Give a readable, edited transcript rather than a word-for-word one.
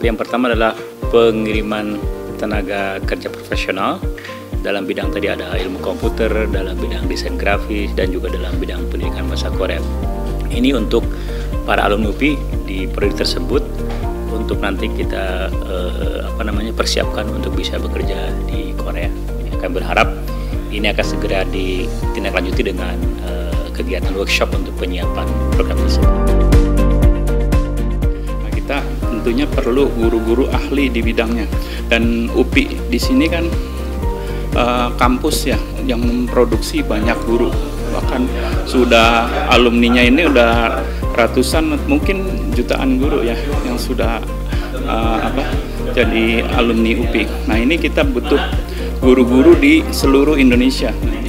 Yang pertama adalah pengiriman tenaga kerja profesional. Dalam bidang tadi ada ilmu komputer, dalam bidang desain grafis, dan juga dalam bidang pendidikan bahasa Korea. Ini untuk para alumni UPI di prodi tersebut untuk nanti kita persiapkan untuk bisa bekerja di Korea. Kami berharap ini akan segera ditindaklanjuti dengan kegiatan workshop untuk penyiapan program tersebut. Nah, kita tentunya perlu guru-guru ahli di bidangnya, dan UPI di sini kan kampus ya yang memproduksi banyak guru, bahkan sudah alumninya ini udah ratusan, mungkin jutaan guru ya yang sudah jadi alumni UPI. Nah, ini kita butuh guru-guru di seluruh Indonesia.